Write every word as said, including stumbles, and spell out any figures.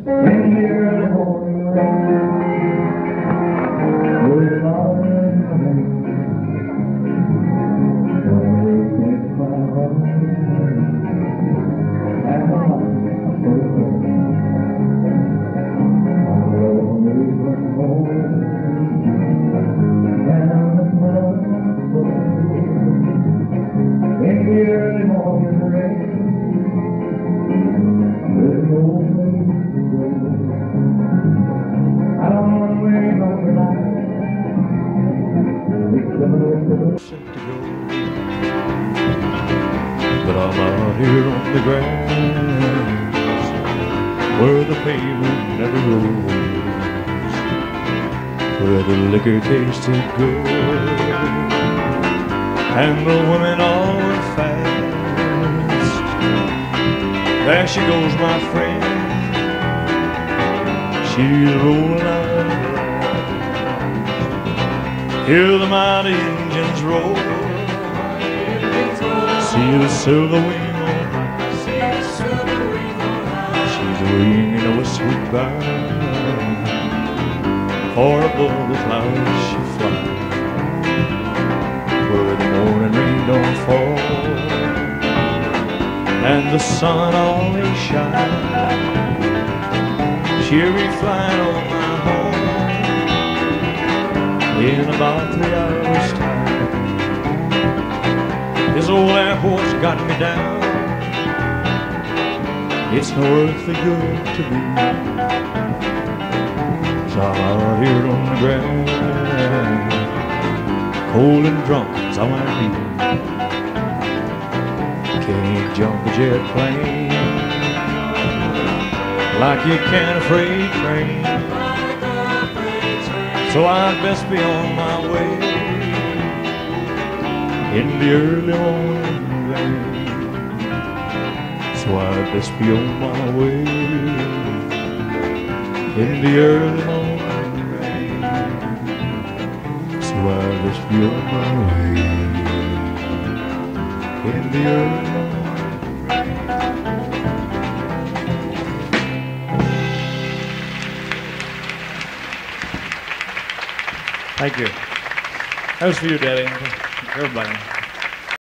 But I'm out here on the grass where the pavement never grows, where the liquor tasted good and the women all were fast. There she goes, my friend, she's rolling out. Hear the mighty engines roll, see the silver wing on high. She's winging of a sweet vine, far above the clouds she flies, where the morning rain don't fall and the sun always shines. She'll be flying on my home in about three hours time. This old airport's got me down, it's no earthly good to me. So I'm out here on the ground, cold and drunk as I might be. Can't jump a jet plane like you can a freight train, so I'd best be on my way in the early morning rain. So I'd best be on my way in the early morning rain. So I'd best be on my way in the early morning rain. Thank you. That was for you, Daddy. Everybody.